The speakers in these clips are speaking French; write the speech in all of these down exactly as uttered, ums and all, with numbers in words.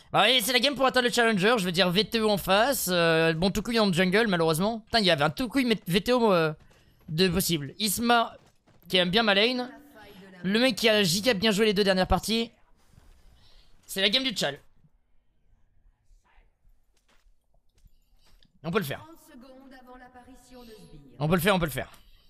Bah oui, c'est la game pour atteindre le challenger, je veux dire V T O en face, euh, bon Toukuy en jungle malheureusement. Putain, il y avait un Toukuy V T O euh, de possible. Isma qui aime bien ma lane. Le mec qui a J K bien joué les deux dernières parties. C'est la game du chal. On peut le faire. On peut le faire, on peut le faire.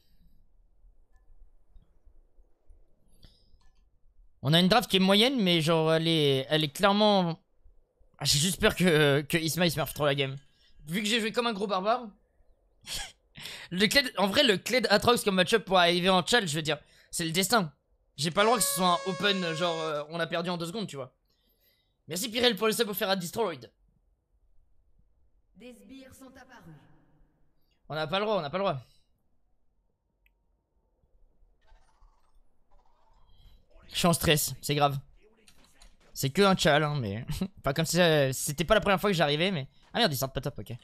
On a une draft qui est moyenne, mais genre elle est, elle est clairement... Ah, j'ai juste peur que, que Isma il smurf trop la game. Vu que j'ai joué comme un gros barbare. le Kled, en vrai, le Kled Atrox comme match-up pour arriver en chal, je veux dire, c'est le destin. J'ai pas le droit que ce soit un open, genre euh, on a perdu en deux secondes, tu vois. Merci Pyrel pour le sub offert à Destroyed. Des sbires sont apparus. On n'a pas le droit, on n'a pas le droit. Je suis en stress, c'est grave. C'est que un chal, hein, mais... enfin, comme si euh, c'était pas la première fois que j'arrivais, mais... Ah merde, ils sortent pas top, ok.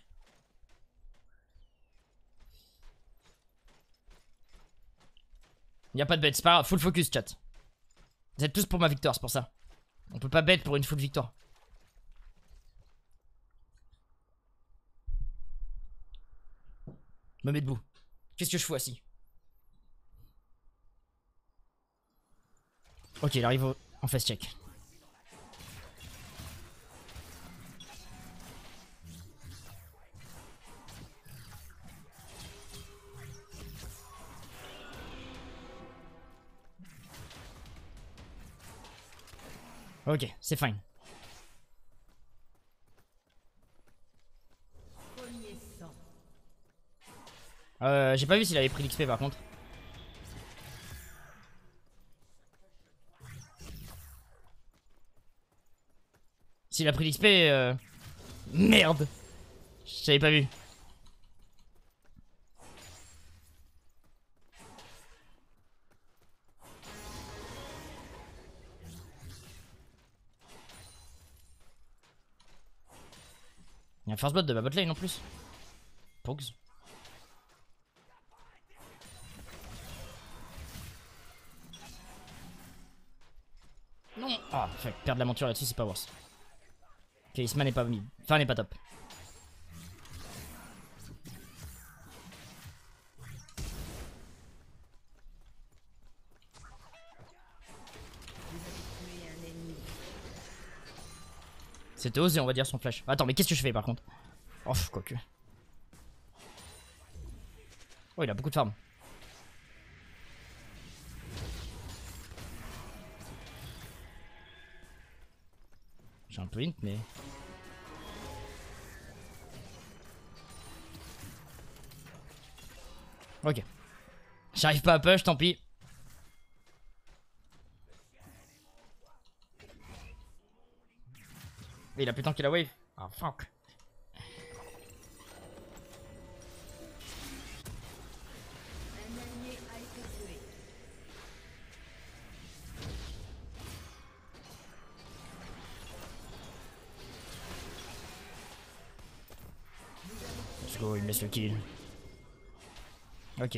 Y'a pas de bet, c'est pas grave, full focus, chat. Vous êtes tous pour ma victoire, c'est pour ça. On peut pas bet pour une full victoire. Me mets debout. Qu'est-ce que je fous assis? Ok, il arrive au... en face check. Ok, c'est fine. Euh, j'ai pas vu s'il avait pris l'X P par contre. S'il a pris l'X P, euh... merde. J'avais pas vu. Il y a un first bot de ma bot lane en plus. Pogs. Non. Ah, fait, perdre la monture là-dessus, c'est pas worse. Ok, Isma n'est pas mis. Enfin, n'est pas top. C'était osé, on va dire, son flash. Attends, mais qu'est-ce que je fais par contre? Oh, quoique. Oh, il a beaucoup de farm. J'ai un peu int, mais... Ok. J'arrive pas à push, tant pis. Il a plus de temps qu'il a wave. Ah, fuck. Let's go, il me laisse le kill. Ok.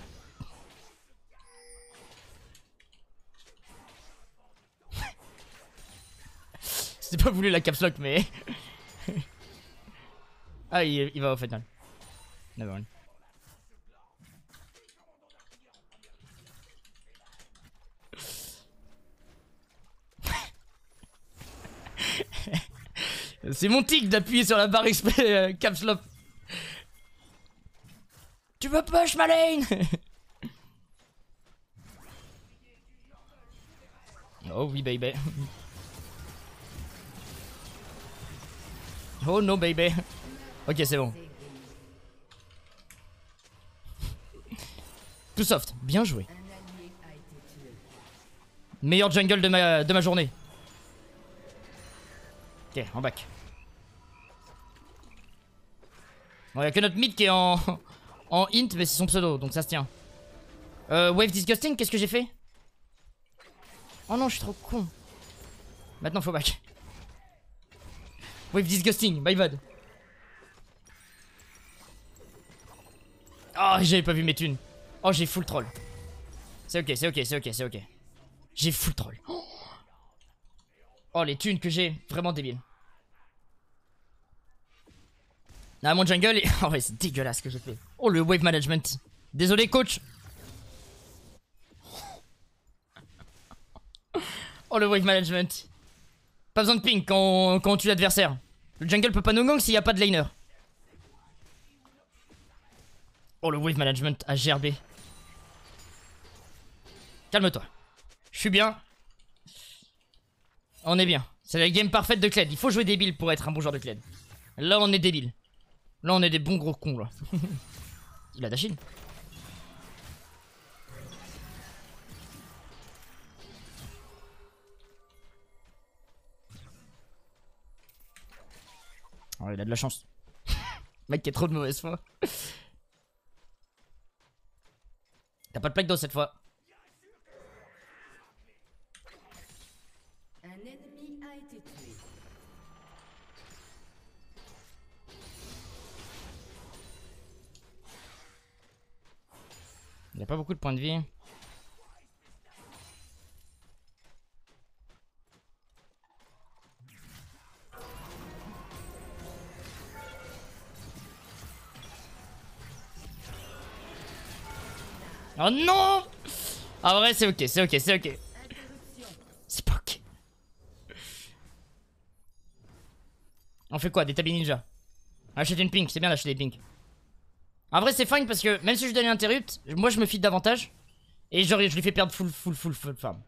C'était pas voulu la caps lock, mais... ah, il, il va au final. Nevermind. C'est mon tic d'appuyer sur la barre X P euh, caps lock. Tu veux push ma lane? Oh oui baby. Oh no baby. Ok, c'est bon. Tout soft, bien joué. Meilleur jungle de ma, de ma journée. Ok, en back. Bon, y'a que notre mid qui est en, en int, mais c'est son pseudo, donc ça se tient. Euh, wave disgusting, qu'est-ce que j'ai fait? Oh non, je suis trop con. Maintenant, faut back. Wave disgusting, bye bad. Oh, j'avais pas vu mes thunes. Oh, j'ai full troll. C'est ok, c'est ok, c'est ok, c'est ok. J'ai full troll. Oh, les thunes que j'ai, vraiment débile. Ah, mon jungle est... Oh ouais, c'est dégueulasse ce que j'ai fait. Oh, le wave management. Désolé, coach. Oh, le wave management. Pas besoin de ping quand, quand on tue l'adversaire. Le jungle peut pas no gang s'il n'y a pas de laner. Oh, le wave management à gerber. Calme-toi. Je suis bien. On est bien. C'est la game parfaite de Kled. Il faut jouer débile pour être un bon joueur de Kled. Là, on est débile. Là, on est des bons gros cons, là. Il a Dashin. Oh, il a de la chance. Mec qui a trop de mauvaise foi. T'as pas de plaque d'eau cette fois. Un ennemi a été tué. Il a pas beaucoup de points de vie. Oh non! Ah vrai c'est ok, c'est ok, c'est ok. C'est pas ok. On fait quoi? Des tabis ninja. Acheter une pink, c'est bien d'acheter des pinks. En vrai c'est fine parce que même si je donne un interrupt, moi je me feed davantage. Et genre je lui fais perdre full full full full farm.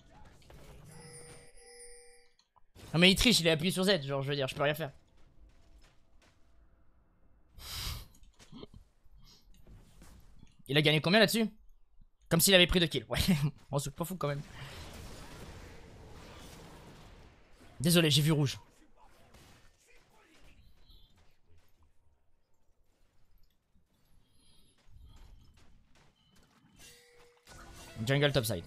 Non mais il triche, il est appuyé sur Z, genre je veux dire, je peux rien faire. Il a gagné combien là-dessus? Comme s'il avait pris deux kills. Ouais, on se pas fou quand même. Désolé, j'ai vu rouge. Jungle topside.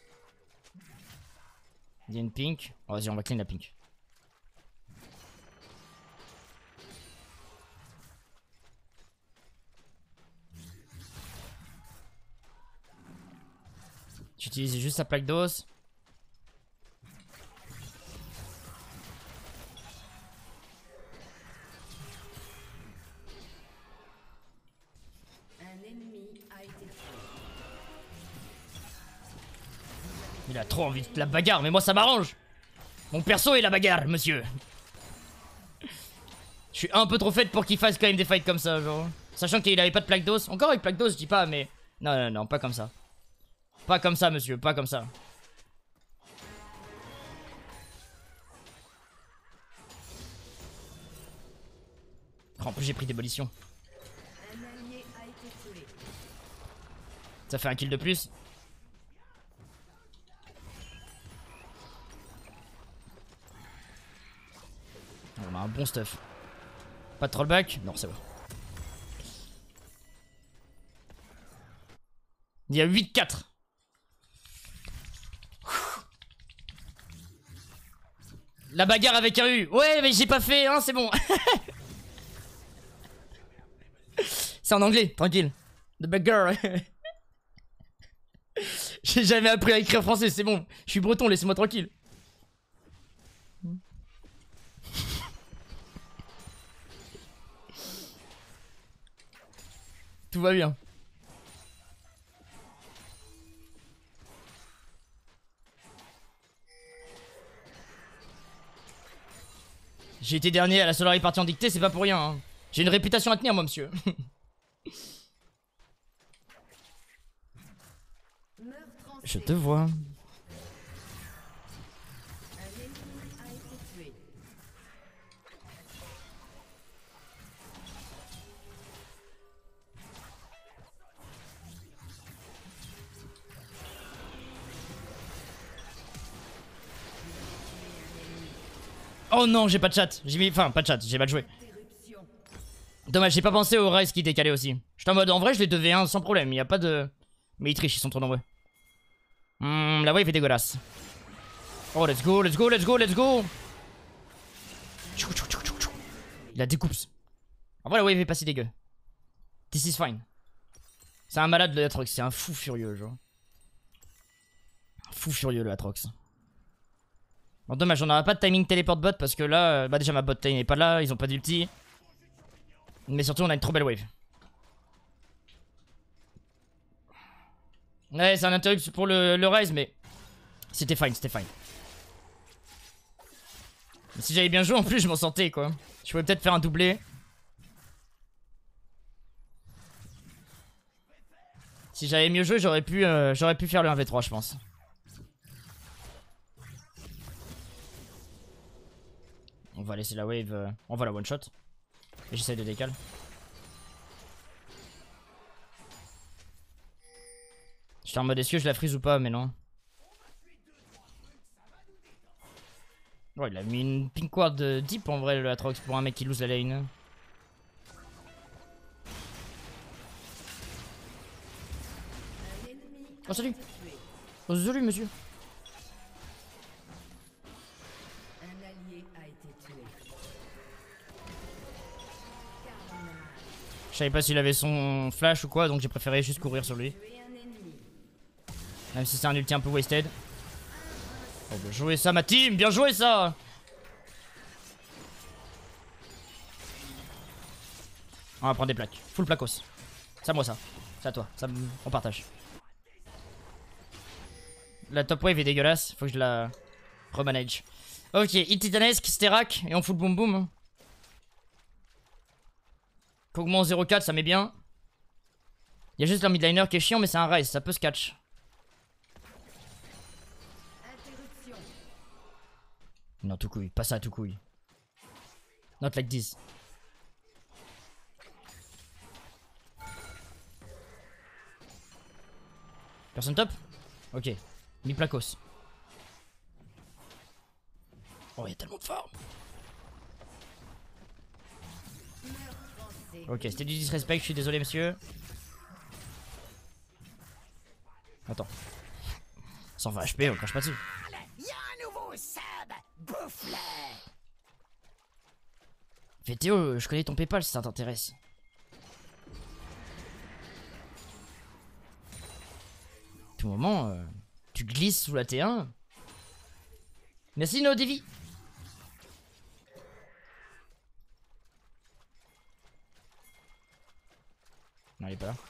Il y a une pink. Oh, vas-y, on va clean la pink. J'utilise juste sa plaque d'os. Un ennemi a été tué. Il a trop envie de la bagarre, mais moi ça m'arrange. Mon perso est la bagarre, monsieur. Je suis un peu trop fait pour qu'il fasse quand même des fights comme ça, genre. Sachant qu'il avait pas de plaque d'os. Encore avec plaque d'os, je dis pas, mais... Non, non, non, pas comme ça. Pas comme ça, monsieur, pas comme ça. Oh, en plus, j'ai pris démolition. Un allié a été tué. Ça fait un kill de plus. On a un bon stuff. Pas de trollback? Non, c'est bon. Il y a huit quatre. La bagarre avec un U. Ouais, mais j'ai pas fait, hein, c'est bon. C'est en anglais, tranquille. The bagarre. J'ai jamais appris à écrire français, c'est bon. Je suis breton, laissez-moi tranquille. Tout va bien. J'ai été dernier à la Solari partie en dictée, c'est pas pour rien. Hein. J'ai une réputation à tenir, moi, monsieur. Je te vois. Un ennemi a été tué. Oh non, j'ai pas de chat. J'ai mis... Enfin, pas de chat, j'ai mal joué. Interruption. Dommage, j'ai pas pensé au Rise qui décalait aussi. J'étais en mode, en vrai, je les deux v un sans problème. Il y a pas de... Mais ils trichent, ils sont trop nombreux. Hmm, la wave est dégueulasse. Oh, let's go, let's go, let's go, let's go. Il a découpe. En vrai, la wave est pas si dégueu. This is fine. C'est un malade, le Atrox. C'est un fou furieux, genre. Un fou furieux, le Atrox. Bon, dommage, on n'aura pas de timing téléport bot parce que là, bah déjà ma bot time n'est pas là, ils ont pas d'ulti. Mais surtout, on a une trop belle wave. Ouais, c'est un interrupt pour le, le Rise, mais c'était fine, c'était fine. Mais si j'avais bien joué, en plus, je m'en sortais, quoi. Je pouvais peut-être faire un doublé. Si j'avais mieux joué, j'aurais pu, euh, j'aurais pu faire le un v trois, je pense. On va laisser la wave, euh, on va la one shot. Et j'essaie de décaler. J'étais en mode est-ce que je la freeze ou pas, mais non. Ouais, il a mis une pink ward deep en vrai, le Atrox, pour un mec qui lose la lane. Oh salut. Oh salut monsieur. Un allié a été tué. Je savais pas s'il avait son flash ou quoi, donc j'ai préféré juste courir sur lui. Tué un ennemi. Même si c'est un ulti un peu wasted. Oh bien joué ça ma team, bien joué ça. On va prendre des plaques, full placos. C'est à moi ça, c'est à toi, ça, on partage. La top wave est dégueulasse, faut que je la remanage. Ok, hit titanesque, Sterak, et on fout le boom boom. Kog'Maw zéro quatre, ça met bien. Il y a juste leur midliner qui est chiant, mais c'est un Rise, ça peut se catch. Interruption. Non, tout couille, pas ça, tout couille. Not like this. Personne top? Ok. Mi placos. Oh, il y a tellement de formes. Ok, c'était du disrespect, je suis désolé, monsieur. Attends. cent vingt H P, on crache pas dessus. Fais Théo, je connais ton Paypal si ça t'intéresse. Tout moment, euh, tu glisses sous la T un. Merci No Devi. Non, il est pas là.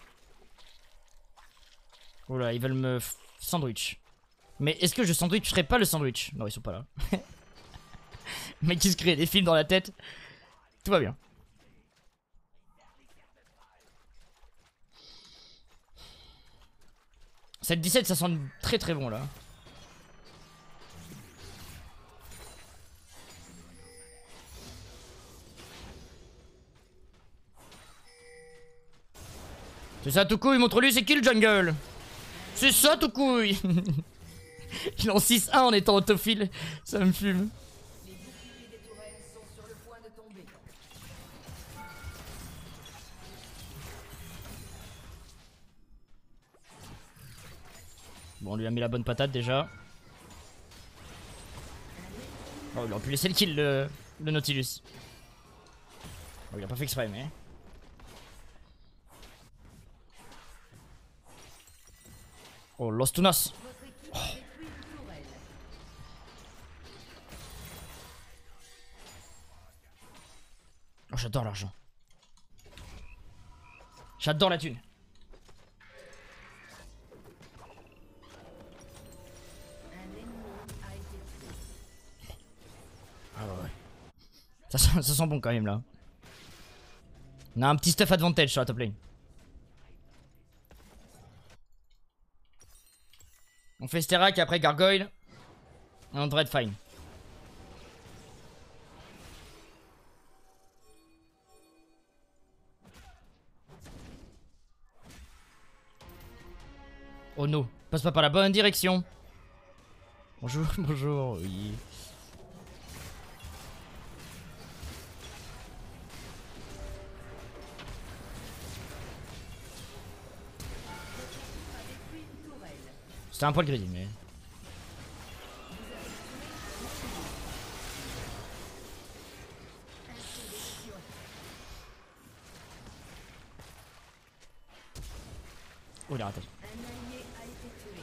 Oula, ils veulent me sandwich. Mais est-ce que je sandwicherai pas le sandwich? Non, ils sont pas là. Le mec qui se crée des films dans la tête. Tout va bien. Cette dix-sept, ça sent très très bon là. C'est ça tout couille, montre-lui c'est qui le jungle. C'est ça tout couille. Il est en six un en étant autophile. Ça me fume. Les boucliers des tourelles sont sur le point de tomber. Bon, on lui a mis la bonne patate déjà. Oh, il aurait pu laisser le kill le, le Nautilus. Oh, il a pas fait exprès mais... Oh, Los Tunas. Votre équipe a détruit une tourelle. Oh, j'adore l'argent. J'adore la thune. Un ennemi a été tué. Ah ouais, ouais. Ça sent, ça sent bon quand même là. On a un petit stuff advantage sur la top lane. On fait Sterak après Gargoyle. Et on devrait être fine. Oh no, passe pas par la bonne direction. Bonjour, bonjour, oui. C'était un poil greedy, mais... Oh, il a raté. Un allié a été tué.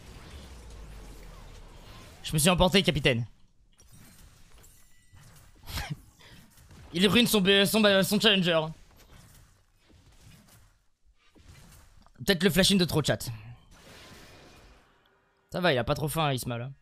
Je me suis emporté, capitaine. Il ruine son, son, son challenger. Peut-être le flash-in de trop chat. Ça va, il a pas trop faim, Isma là.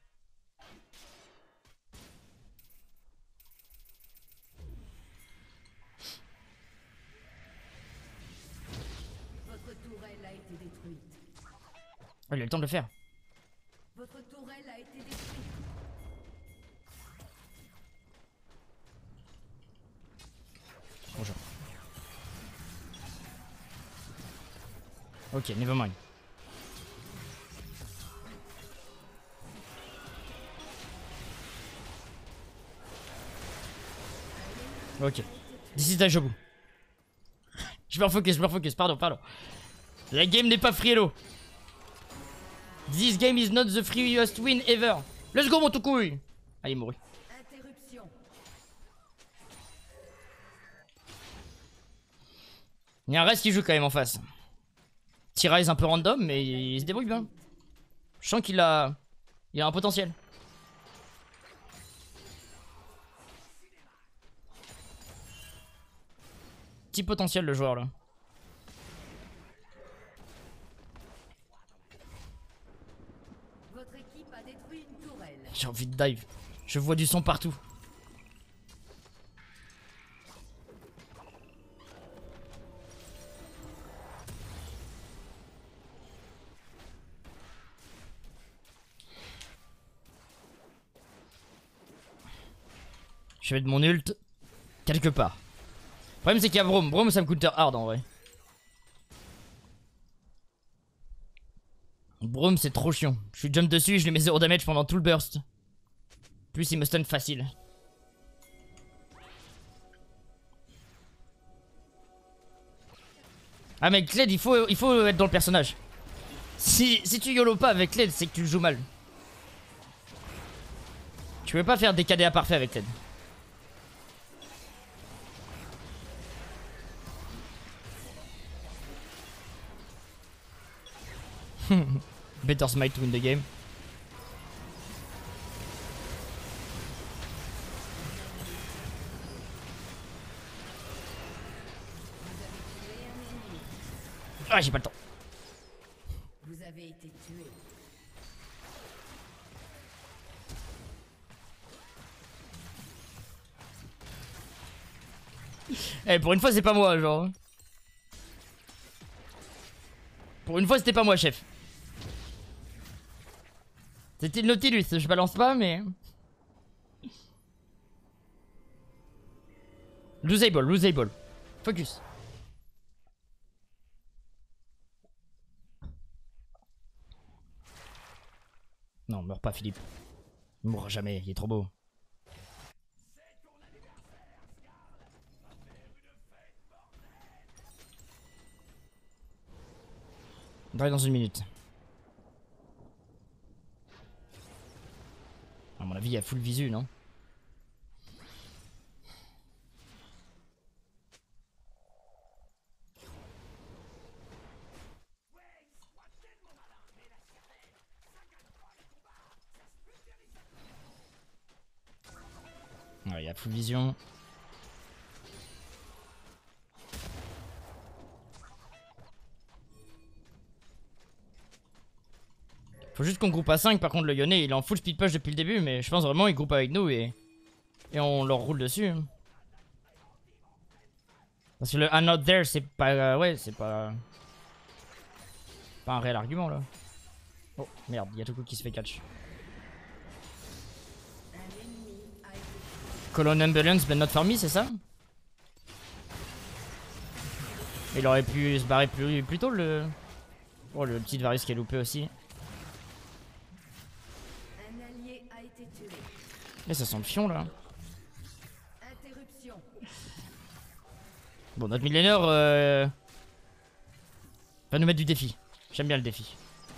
Votre tourelle a été détruite. Oh, il a le temps de le faire. Votre tourelle a été détruite. Bonjour. Ok, nevermind. Ok. This is Dajobu. Je me refocus, je me refocus, pardon, pardon. La game n'est pas free hello. This game is not the freest win ever. Let's go mon tout couille. Allez, mouru. Interruption. Il y a un reste qui joue quand même en face. T-Rise un peu random, mais il se débrouille bien. Je sens qu'il a... Il a un potentiel. Petit potentiel le joueur là. Votre équipe a détruit une tourelle. J'ai envie de dive. Je vois du son partout. Je vais de mon ult quelque part. Le problème c'est qu'il y a Braum. Braum ça me coûte hard en vrai. Braum c'est trop chiant. Je suis jump dessus, je lui mets zéro damage pendant tout le burst. Plus il me stun facile. Ah mais Kled il faut, il faut être dans le personnage. Si, si tu yolo pas avec Kled c'est que tu le joues mal. Tu peux pas faire des K D A parfaits avec Kled. Better smite to win the game. Ah j'ai pas le temps. Vous avez été tué. Eh pour une fois c'est pas moi genre. Pour une fois c'était pas moi chef. C'était le Nautilus, je balance pas mais... Losable, losable. Focus. Non, meurs pas Philippe. Il mourra jamais, il est trop beau. On arrive dans une minute. À mon avis, il y a full visu, non? Ouais, il y a full vision. Faut juste qu'on groupe à cinq, par contre le Yone il est en full speed push depuis le début, mais je pense vraiment il groupe avec nous et, et on leur roule dessus. Parce que le I'm not there c'est pas... Euh, ouais c'est pas... Pas un réel argument là. Oh merde, il y a Toku qui se fait catch. Colonne Ambulance but not for me, c'est ça? Il aurait pu se barrer plus, plus tôt le... Oh le petit Varus qui est loupé aussi. Mais ça sent le fion là. Interruption. Bon, notre millénaire euh... va nous mettre du défi. J'aime bien le défi.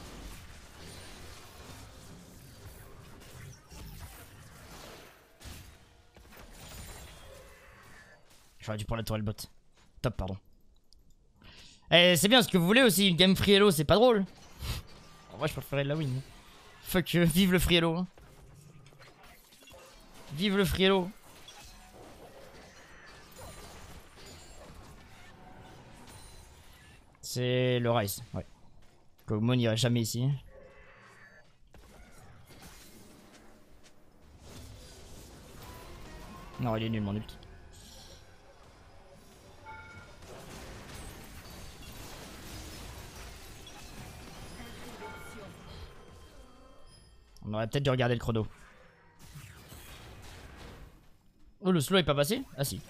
J'aurais dû prendre la tourelle bot. Top, pardon. Eh, c'est bien ce que vous voulez aussi. Une game free hello, c'est pas drôle. En vrai, je préférerais la win. Fuck, euh, vive le free hello. Hein. Vive le free hello. C'est le Rise, ouais. Kog'Maw n'irait jamais ici. Non, il est nul mon ult. On aurait peut-être dû regarder le chrono. Oh, le slow est pas passé? Ah si.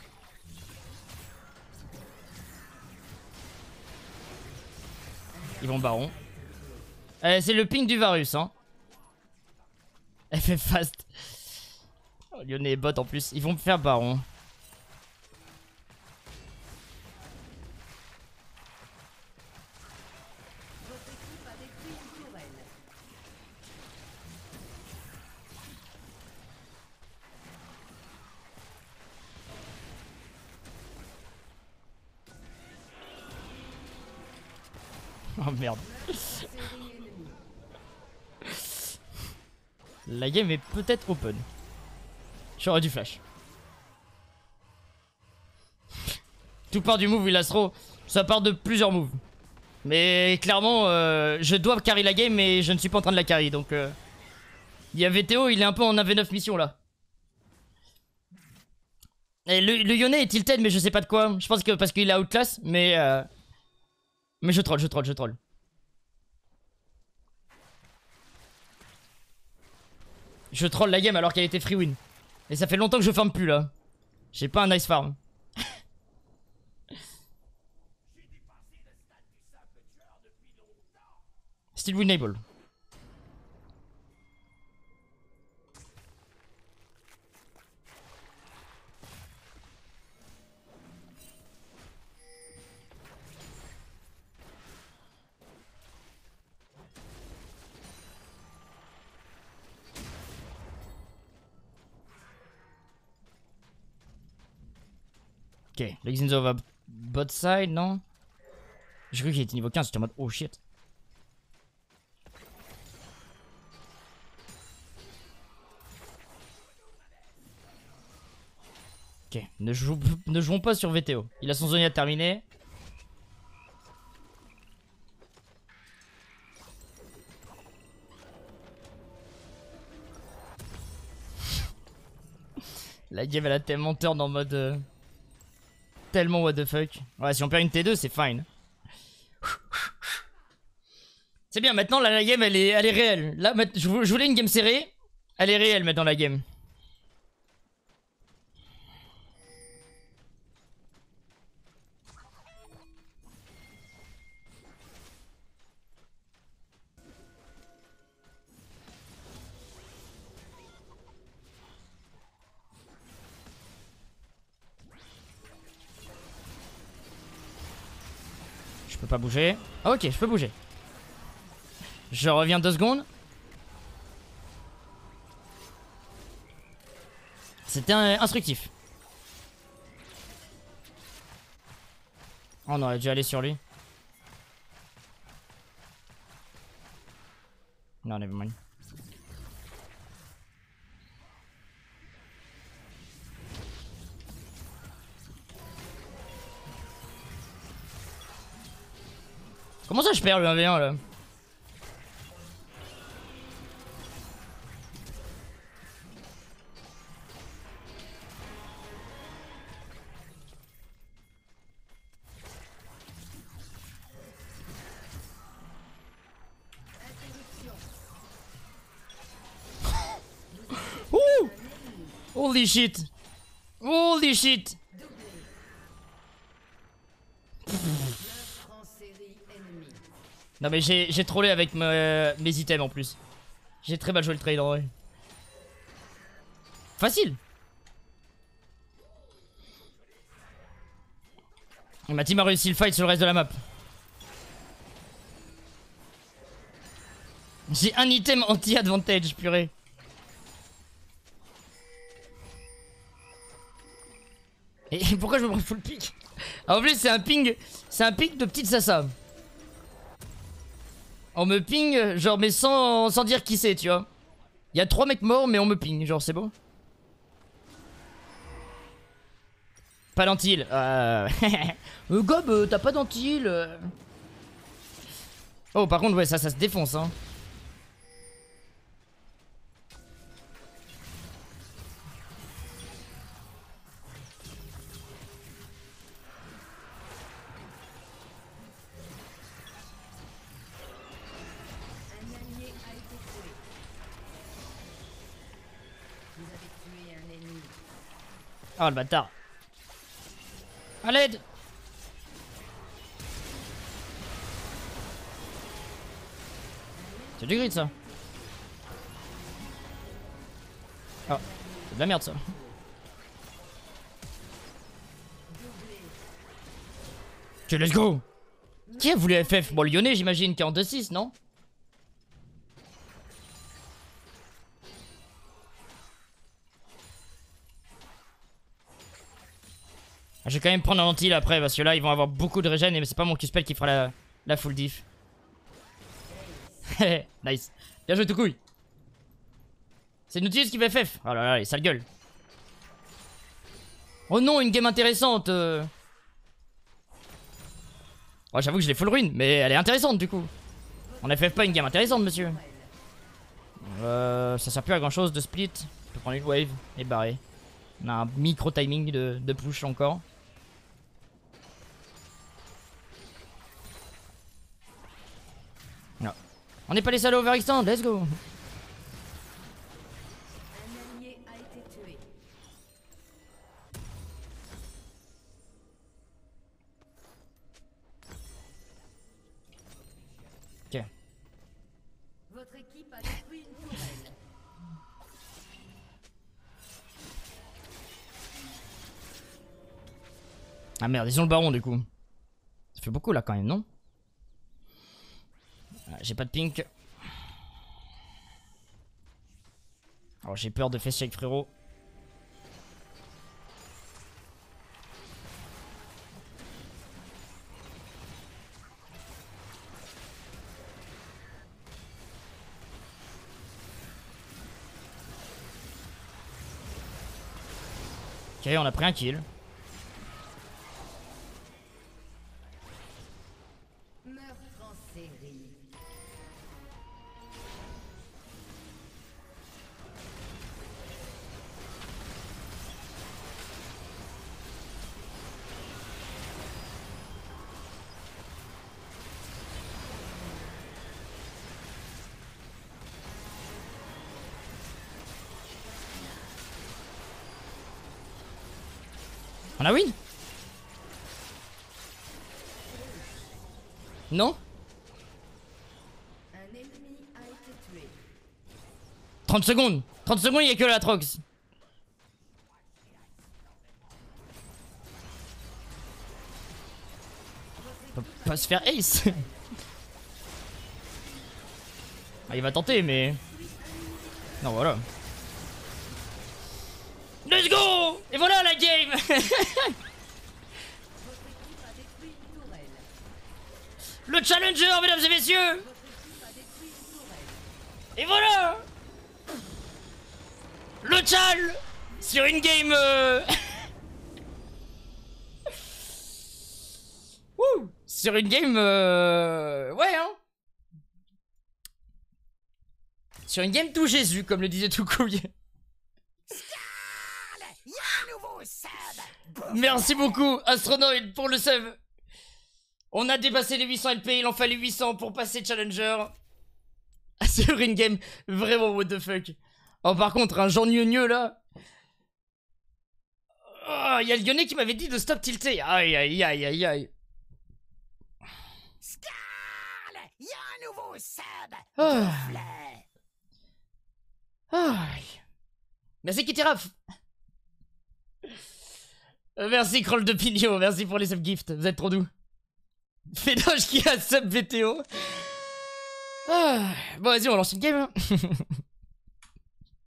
Ils vont baron. Eh, c'est le ping du Varus, hein. Elle fait fast. Oh, Lyonnais et bot en plus. Ils vont me faire baron. Oh merde. La game est peut-être open. J'aurais du flash. Tout part du move il Astro. Ça part de plusieurs moves. Mais clairement euh, je dois carry la game mais je ne suis pas en train de la carry. Donc euh, il y a V T O, il est un peu en A V neuf mission là. Et le, le Yone est tilted mais je sais pas de quoi. Je pense que parce qu'il est outclass. Mais euh, Mais je troll, je troll, je troll. Je troll la game alors qu'elle était free win. Et ça fait longtemps que je farm plus là. J'ai pas un nice farm. Still winnable. Ok, Lexinzo va bot side, non? J'ai cru qu'il était niveau quinze, j'étais en mode oh shit. Ok, ne, joue, ne jouons pas sur V T O. Il a son Zonia terminé. La game elle a tellement turn en mode... Euh... Tellement what the fuck. Ouais, si on perd une T deux, c'est fine. C'est bien, maintenant la, la game elle est, elle est réelle. Là, je voulais une game serrée. Elle est réelle maintenant la game. Je peux pas bouger. Ah ok, je peux bouger. Je reviens deux secondes. C'était instructif. Oh, on aurait dû aller sur lui. Non, never mind. Comment ça je perds le un v un là? Ouh! Holy shit! Holy shit! Non mais j'ai trollé avec me, mes items en plus. J'ai très mal joué le trade en vrai. Facile. Ma team a réussi le fight sur le reste de la map. J'ai un item anti-advantage, purée. Et pourquoi je me prends full pick? En plus c'est un ping. C'est un ping de petite Sasa. On me ping, genre, mais sans, sans dire qui c'est, tu vois. Il y a trois mecs morts, mais on me ping, genre, c'est beau. Pas d'anti-heal. Euh... euh, Gob, euh, t'as pas d'anti-heal. Euh... Oh, par contre, ouais, ça, ça se défonce, hein. Un allié a été tué. Vous avez tué un ennemi. Oh, le bâtard. À l'aide. C'est du grid, ça. Oh, c'est de la merde, ça. Ok, let's go. Qui a voulu F F? Bon, le Lyonnais, j'imagine, qui est en deux six, non? Je vais quand même prendre un anti là après, parce que là, ils vont avoir beaucoup de régène, et c'est pas mon Q-spell qui fera la, la full diff. Nice. Bien joué, tout couille. C'est Nautilus qui va F F. Oh là là, les sales gueules. Oh non, une game intéressante. Euh... Oh, j'avoue que je l'ai full ruine, mais elle est intéressante du coup. On F F pas une game intéressante, monsieur. Euh, ça sert plus à grand chose de split. Je peux prendre une wave et barrer. On a un micro timing de, de push encore. Non. On n'est pas les salauds overextend, let's go. Un allié a été tué. Ok. Votre équipe a détruit une tourelle. Ah merde, ils ont le baron du coup. Ça fait beaucoup là quand même, non? Ah, j'ai pas de pink. Alors j'ai peur de face shake, frérot. Ok, on a pris un kill. Meurtre en série. On a win? Non? Un ennemi a été tué. trente secondes. trente secondes, il y a que la Trox. On peut pas se faire ace. Ah, il va tenter, mais... Non, voilà. Let's go! Et voilà la game. Votre équipe a détruit une tourelle. Le challenger, mesdames et messieurs. Votre équipe a détruit une tourelle. Et voilà. Le chal sur une game... Euh... Wouh, sur une game... Euh... Ouais, hein. Sur une game tout Jésus, comme le disait tout couille. Merci beaucoup, Astronoid, pour le sub. On a dépassé les huit cents L P, il en fallait huit cents pour passer Challenger. Sur une game vraiment what the fuck. Oh, par contre, un Jean Gneugneux là. Oh, il y a le Lyonnais qui m'avait dit de stop tilter. Aïe, aïe, aïe, aïe, aïe. Scarl, y a un nouveau sub. Oh. Fleur. Aïe. Merci Kitty-Raf. Euh, Merci Kroll de Pigno, merci pour les subgifts, vous êtes trop doux. Fédoche qui a sub V T O. Ah. Bon vas-y on lance une game.